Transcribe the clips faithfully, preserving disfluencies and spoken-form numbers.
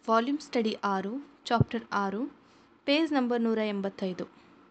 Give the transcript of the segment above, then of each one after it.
Volume study ಆರು, chapter ಆರು, page number ನೂರ ಎಂಬತ್ತೈದು.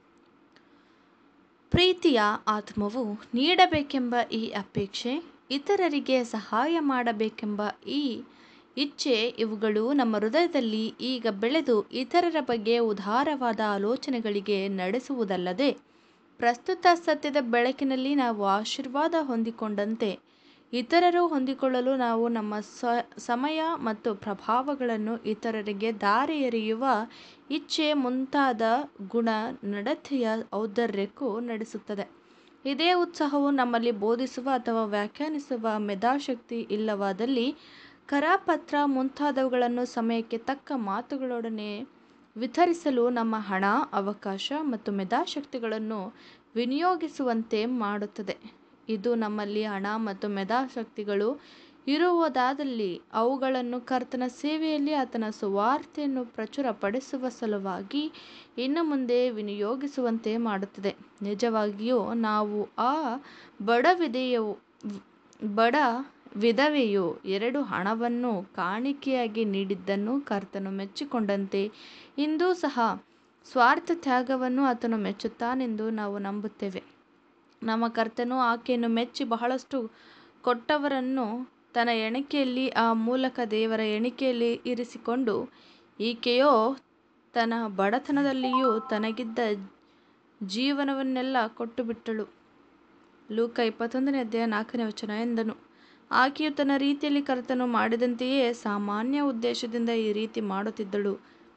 ಪ್ರೀತಿಯ ಆತ್ಮವು ನೀಡಬೇಕೆಂಬ ಈ ಅಪೇಕ್ಷೆ, ಇತರರಿಗೆ ಸಹಾಯ ಮಾಡಬೇಕೆಂಬ ಈ ಇಚ್ಛೆ ಇವುಗಳು ನಮ್ಮ ಹೃದಯದಲ್ಲಿ ಈಗ ಬೆಳೆದು ಇತರರ ಬಗ್ಗೆ ಉದಾರವಾದ ಆಲೋಚನೆಗಳಿಗೆ ನಡೆಸುವುದಲ್ಲದೆ, ಪ್ರಸ್ತುತ ಸತ್ಯದ ಬೆಳಕಿನಲ್ಲಿ ನಾವು ಆಶೀರ್ವಾದ ಹೊಂದಿಕೊಂಡಂತೆ ಇತರರು ಹೊಂದಿಕೊಳ್ಳಲು ನಾವು ನಮ್ಮ ಸ ಸಮಯ ಮತ್ತು ಪ್ರಭಾವಗಳನ್ನು ಇತರರಿಗೆ ದಾರಿ ಎರೆಯುವ ಇಚ್ಛೆ ಮುಂತಾದ ಗುಣ ನಡತೆಯ ಔದಾರ್ಯಕ್ಕೂ ನಡೆಸುತ್ತದೆ. ಇದೇ ಉತ್ಸಾಹವು ನಮ್ಮಲ್ಲಿ ಬೋಧಿಸುವ ಅಥವಾ ವ್ಯಾಖ್ಯಾನಿಸುವ ಮೇಧಾಶಕ್ತಿ ಇಲ್ಲವಾದಲ್ಲಿ, ಕರಪತ್ರ ಮುಂತಾದವುಗಳನ್ನು ಸಮಯಕ್ಕೆ ತಕ್ಕ ಮಾತುಗಳೊಡನೆ ವಿತರಿಸಲು ನಮ್ಮ ಹಣ, ಅವಕಾಶ ಮತ್ತು ಮೇಧಾಶಕ್ತಿಗಳನ್ನು ವಿನಿಯೋಗಿಸುವಂತೆ ಮಾಡುತ್ತದೆ. ಇದು ನಮ್ಮಲ್ಲಿ ಹಣ ಮತ್ತು ಮೇಧಾಶಕ್ತಿಗಳು ಇರುವುದಾದಲ್ಲಿ ಅವುಗಳನ್ನು ಕರ್ತನ ಸೇವೆಯಲ್ಲಿ ಆತನ ಸುವಾರ್ತೆಯನ್ನು ಪ್ರಚುರಪಡಿಸುವ ಸಲುವಾಗಿ ಇನ್ನು ಮುಂದೆ ವಿನಿಯೋಗಿಸುವಂತೆ ಮಾಡುತ್ತದೆ. ನಿಜವಾಗಿಯೂ ನಾವು ಆ ಬಡ ವಿಧವೆಯು ಬಡ ವಿಧವೆಯು ಎರಡು ಹಣವನ್ನು ಕಾಣಿಕೆಯಾಗಿ ನೀಡಿದ್ದನ್ನು ಕರ್ತನು ಮೆಚ್ಚಿಕೊಂಡಂತೆ ಇಂದೂ ಸಹ ಸ್ವಾರ್ಥ ತ್ಯಾಗವನ್ನು ಆತನು ಮೆಚ್ಚುತ್ತಾನೆಂದು ನಾವು ನಂಬುತ್ತೇವೆ. ನಮ್ಮ ಕರ್ತನು ಆಕೆಯನ್ನು ಮೆಚ್ಚಿ ಬಹಳಷ್ಟು ಕೊಟ್ಟವರನ್ನು ತನ್ನ ಎಣಿಕೆಯಲ್ಲಿ ಆ ಮೂಲಕ ದೇವರ ಎಣಿಕೆಯಲ್ಲಿ ಇರಿಸಿಕೊಂಡು, ಈಕೆಯೋ ತನ್ನ ಬಡತನದಲ್ಲಿಯೂ ತನಗಿದ್ದ ಜೀವನವನ್ನೆಲ್ಲ ಕೊಟ್ಟುಬಿಟ್ಟಳು. ಲೂಕ ಇಪ್ಪತ್ತೊಂದನೇ ಅಧ್ಯಾಯ ನಾಲ್ಕನೇ ವಚನ ಎಂದನು. ಆಕೆಯು ತನ್ನ ರೀತಿಯಲ್ಲಿ ಕರ್ತನು ಮಾಡಿದಂತೆಯೇ ಸಾಮಾನ್ಯ ಉದ್ದೇಶದಿಂದ ಈ ರೀತಿ ಮಾಡುತ್ತಿದ್ದಳು.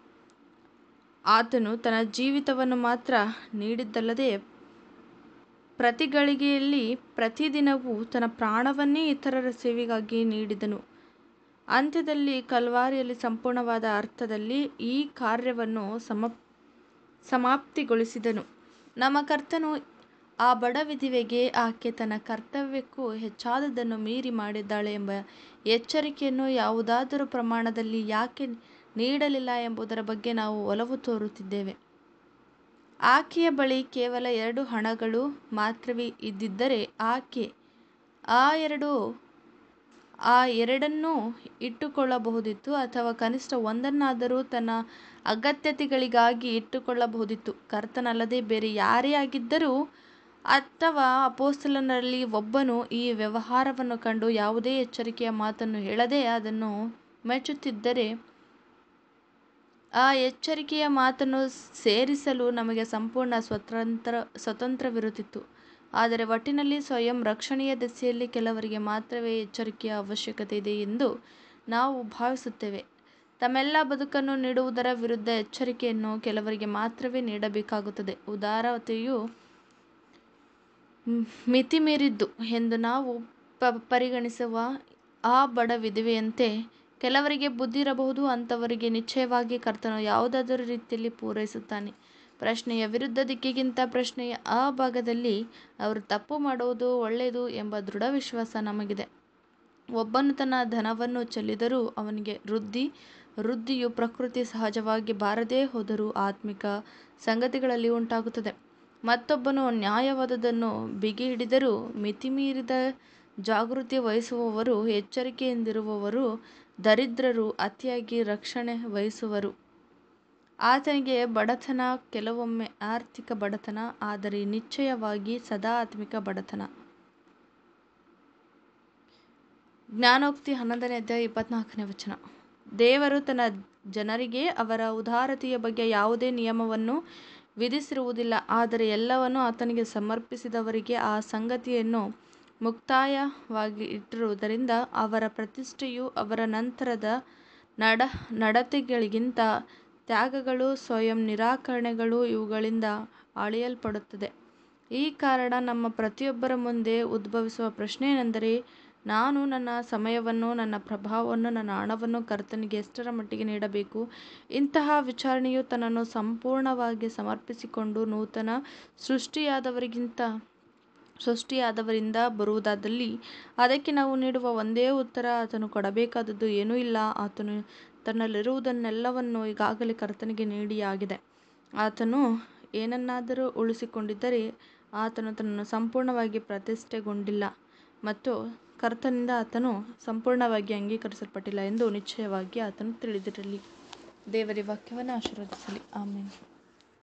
ಆತನು ತನ್ನ ಜೀವಿತವನ್ನು ಮಾತ್ರ ನೀಡಿದ್ದಲ್ಲದೆ ಪ್ರತಿ ಗಳಿಗೆಯಲ್ಲಿ ಪ್ರತಿದಿನವೂ ತನ್ನ ಪ್ರಾಣವನ್ನೇ ಇತರರ ಸೇವೆಗಾಗಿ ನೀಡಿದನು. ಅಂತ್ಯದಲ್ಲಿ ಕಲ್ವಾರಿಯಲ್ಲಿ ಸಂಪೂರ್ಣವಾದ ಅರ್ಥದಲ್ಲಿ ಈ ಕಾರ್ಯವನ್ನು ಸಮ ಸಮಾಪ್ತಿಗೊಳಿಸಿದನು. ನಮ್ಮ ಕರ್ತನು ಆ ಬಡ ವಿಧವೆಗೆ ಆಕೆ ತನ್ನ ಕರ್ತವ್ಯಕ್ಕೂ ಹೆಚ್ಚಾದದ್ದನ್ನು ಮೀರಿ ಮಾಡಿದ್ದಾಳೆ ಎಂಬ ಎಚ್ಚರಿಕೆಯನ್ನು ಯಾವುದಾದರೂ ಪ್ರಮಾಣದಲ್ಲಿ ಯಾಕೆ ನೀಡಲಿಲ್ಲ ಎಂಬುದರ ಬಗ್ಗೆ ನಾವು ಒಲವು ತೋರುತ್ತಿದ್ದೇವೆ. ಆಕೆಯ ಬಳಿ ಕೇವಲ ಎರಡು ಹಣಗಳು ಮಾತ್ರವೇ ಇದ್ದಿದ್ದರೆ ಆಕೆ ಆ ಎರಡು ಆ ಎರಡನ್ನೂ ಇಟ್ಟುಕೊಳ್ಳಬಹುದಿತ್ತು, ಅಥವಾ ಕನಿಷ್ಠ ಒಂದನ್ನಾದರೂ ತನ್ನ ಅಗತ್ಯತೆಗಳಿಗಾಗಿ ಇಟ್ಟುಕೊಳ್ಳಬಹುದಿತ್ತು. ಕರ್ತನಲ್ಲದೆ ಬೇರೆ ಯಾರೇ ಆಗಿದ್ದರೂ ಅಥವಾ ಅಪೊಸ್ತಲರಲ್ಲಿ ಒಬ್ಬನು ಈ ವ್ಯವಹಾರವನ್ನು ಕಂಡು ಯಾವುದೇ ಎಚ್ಚರಿಕೆಯ ಮಾತನ್ನು ಹೇಳದೆ ಅದನ್ನು ಮೆಚ್ಚುತ್ತಿದ್ದರೆ, ಆ ಎಚ್ಚರಿಕೆಯ ಮಾತನ್ನು ಸೇರಿಸಲು ನಮಗೆ ಸಂಪೂರ್ಣ ಸ್ವತಂತ್ರ ಸ್ವಾತಂತ್ರ್ಯವಿರುತ್ತಿತ್ತು. ಆದರೆ ಒಟ್ಟಿನಲ್ಲಿ ಸ್ವಯಂ ರಕ್ಷಣೆಯ ದೆಸೆಯಲ್ಲಿ ಕೆಲವರಿಗೆ ಮಾತ್ರವೇ ಎಚ್ಚರಿಕೆಯ ಅವಶ್ಯಕತೆ ಇದೆ ಎಂದು ನಾವು ಭಾವಿಸುತ್ತೇವೆ. ತಮ್ಮೆಲ್ಲ ಬದುಕನ್ನು ನೀಡುವುದರ ವಿರುದ್ಧ ಎಚ್ಚರಿಕೆಯನ್ನು ಕೆಲವರಿಗೆ ಮಾತ್ರವೇ ನೀಡಬೇಕಾಗುತ್ತದೆ. ಉದಾರತೆಯು ಮಿತಿಮೀರಿದ್ದು ಎಂದು ನಾವು ಪರಿಗಣಿಸುವ ಆ ಬಡ ವಿಧವೆಯಂತೆ ಕೆಲವರಿಗೆ ಬುದ್ಧಿ ಇರಬಹುದು. ಅಂಥವರಿಗೆ ನಿಶ್ಚಯವಾಗಿ ಕರ್ತನು ಯಾವುದಾದರೂ ರೀತಿಯಲ್ಲಿ ಪೂರೈಸುತ್ತಾನೆ. ಪ್ರಶ್ನೆಯ ವಿರುದ್ಧ ದಿಕ್ಕಿಗಿಂತ ಪ್ರಶ್ನೆಯ ಆ ಭಾಗದಲ್ಲಿ ಅವರು ತಪ್ಪು ಮಾಡುವುದು ಒಳ್ಳೆಯದು ಎಂಬ ದೃಢ ವಿಶ್ವಾಸ ನಮಗಿದೆ. ಒಬ್ಬನು ತನ್ನ ಧನವನ್ನು ಚೆಲ್ಲಿದರೂ ಅವನಿಗೆ ವೃದ್ಧಿ, ವೃದ್ಧಿಯು ಪ್ರಕೃತಿ ಸಹಜವಾಗಿ ಬಾರದೇ ಹೋದರೂ ಆತ್ಮಿಕ ಸಂಗತಿಗಳಲ್ಲಿ ಉಂಟಾಗುತ್ತದೆ. ಮತ್ತೊಬ್ಬನು ನ್ಯಾಯವಾದದ್ದನ್ನು ಬಿಗಿಹಿಡಿದರೂ ಮಿತಿಮೀರಿದ ಜಾಗೃತಿ ವಹಿಸುವವರು, ಎಚ್ಚರಿಕೆಯಿಂದಿರುವವರು ದರಿದ್ರರು, ಅತಿಯಾಗಿ ರಕ್ಷಣೆ ವಹಿಸುವರು. ಆತನಿಗೆ ಬಡತನ ಕೆಲವೊಮ್ಮೆ ಆರ್ಥಿಕ ಬಡತನ, ಆದರೆ ನಿಶ್ಚಯವಾಗಿ ಸದಾ ಆತ್ಮಿಕ ಬಡತನ. ಜ್ಞಾನೋಕ್ತಿ ಹನ್ನೊಂದನೇ ಅಧ್ಯಾಯ ಇಪ್ಪತ್ನಾಲ್ಕನೇ ವಚನ. ದೇವರು ತನ್ನ ಜನರಿಗೆ ಅವರ ಉದಾರತೆಯ ಬಗ್ಗೆ ಯಾವುದೇ ನಿಯಮವನ್ನು ವಿಧಿಸಿರುವುದಿಲ್ಲ, ಆದರೆ ಎಲ್ಲವನ್ನೂ ಆತನಿಗೆ ಸಮರ್ಪಿಸಿದವರಿಗೆ ಆ ಸಂಗತಿಯನ್ನು ಮುಕ್ತಾಯವಾಗಿ ಇಟ್ಟಿರುವುದರಿಂದ ಅವರ ಪ್ರತಿಷ್ಠೆಯು ಅವರ ನಂತರದ ನಡ ನಡತೆಗಳಿಗಿಂತ ತ್ಯಾಗಗಳು, ಸ್ವಯಂ ನಿರಾಕರಣೆಗಳು ಇವುಗಳಿಂದ ಅಳೆಯಲ್ಪಡುತ್ತದೆ. ಈ ಕಾರಣ ನಮ್ಮ ಪ್ರತಿಯೊಬ್ಬರ ಮುಂದೆ ಉದ್ಭವಿಸುವ ಪ್ರಶ್ನೆಯೇನೆಂದರೆ, ನಾನು ನನ್ನ ಸಮಯವನ್ನು, ನನ್ನ ಪ್ರಭಾವವನ್ನು, ನನ್ನ ಹಣವನ್ನು ಕರ್ತನಿಗೆ ಎಷ್ಟರ ಮಟ್ಟಿಗೆ ನೀಡಬೇಕು? ಇಂತಹ ವಿಚಾರಣೆಯು ತನ್ನನ್ನು ಸಂಪೂರ್ಣವಾಗಿ ಸಮರ್ಪಿಸಿಕೊಂಡು ನೂತನ ಸೃಷ್ಟಿಯಾದವರಿಗಿಂತ ಸೃಷ್ಟಿಯಾದವರಿಂದ ಬರುವುದಾದಲ್ಲಿ ಅದಕ್ಕೆ ನಾವು ನೀಡುವ ಒಂದೇ ಉತ್ತರ, ಆತನು ಕೊಡಬೇಕಾದದ್ದು ಏನೂ ಇಲ್ಲ, ಆತನು ತನ್ನಲ್ಲಿರುವುದನ್ನೆಲ್ಲವನ್ನೂ ಈಗಾಗಲೇ ಕರ್ತನಿಗೆ ನೀಡಿಯಾಗಿದೆ. ಆತನು ಏನನ್ನಾದರೂ ಉಳಿಸಿಕೊಂಡಿದ್ದರೆ ಆತನು ತನ್ನನ್ನು ಸಂಪೂರ್ಣವಾಗಿ ಪ್ರತಿಷ್ಠೆಗೊಂಡಿಲ್ಲ ಮತ್ತು ಕರ್ತನಿಂದ ಆತನು ಸಂಪೂರ್ಣವಾಗಿ ಅಂಗೀಕರಿಸಲ್ಪಟ್ಟಿಲ್ಲ ಎಂದು ನಿಶ್ಚಯವಾಗಿ ಆತನು ತಿಳಿದಿರಲಿ. ದೇವರ ವಾಕ್ಯವನ್ನು ಆಶೀರ್ವದಿಸಲಿ. ಆಮೇಲೆ